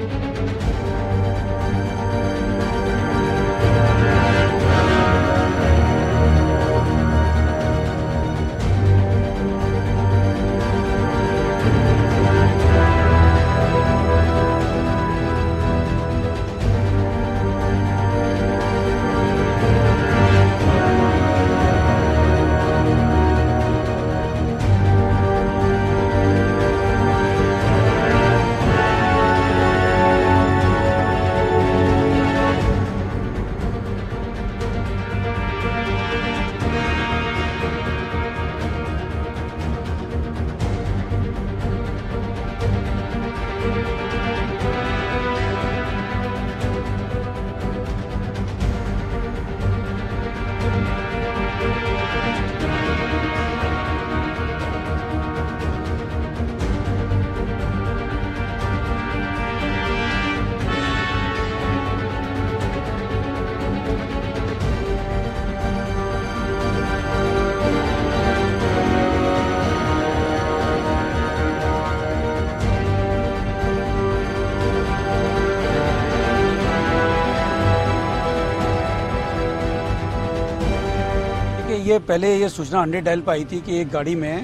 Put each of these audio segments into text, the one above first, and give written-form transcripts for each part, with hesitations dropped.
ये पहले ये सूचना 100 डायल पर आई थी कि एक गाड़ी में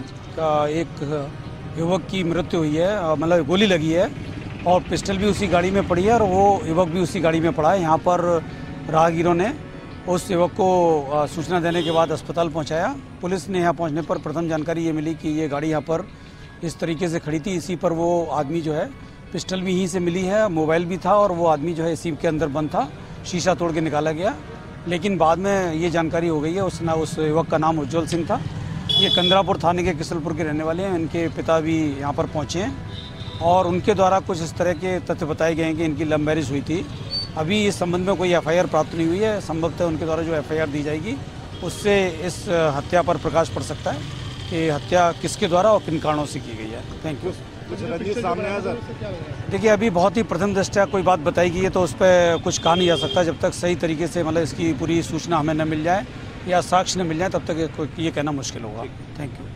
एक युवक की मृत्यु हुई है, मतलब गोली लगी है और पिस्टल भी उसी गाड़ी में पड़ी है और वो युवक भी उसी गाड़ी में पड़ा है। यहाँ पर राहगीरों ने उस युवक को सूचना देने के बाद अस्पताल पहुँचाया। पुलिस ने यहाँ पहुँचने पर प्रथम जानकारी ये मिली कि ये गाड़ी यहाँ पर इस तरीके से खड़ी थी, इसी पर वो आदमी जो है पिस्टल भी यहीं से मिली है, मोबाइल भी था और वो आदमी जो है इसी के अंदर बंद था, शीशा तोड़ के निकाला गया। लेकिन बाद में ये जानकारी हो गई है उस युवक का नाम उज्जवल सिंह था। ये कंदरापुर थाने के किसलपुर के रहने वाले हैं। इनके पिता भी यहाँ पर पहुँचे हैं और उनके द्वारा कुछ इस तरह के तथ्य बताए गए हैं कि इनकी लव मैरिज हुई थी। अभी इस संबंध में कोई एफआईआर प्राप्त नहीं हुई है। संभवतः उनके द्वारा जो एफआईआर दी जाएगी उससे इस हत्या पर प्रकाश पड़ सकता है कि हत्या किसके द्वारा और किन कारणों से की गई है। Thank you. सामने आया सर? देखिए, अभी बहुत ही प्रथम दृष्टया कोई बात बताई गई है तो उस पर कुछ कहा नहीं जा सकता जब तक सही तरीके से मतलब इसकी पूरी सूचना हमें न मिल जाए या साक्ष्य न मिल जाए, तब तक ये कहना मुश्किल होगा। Thank you.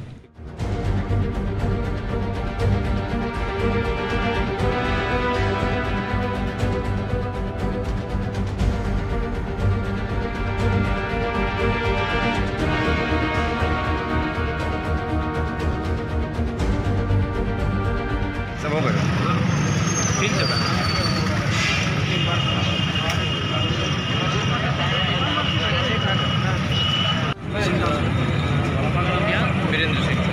वीरेंद्र सिंह।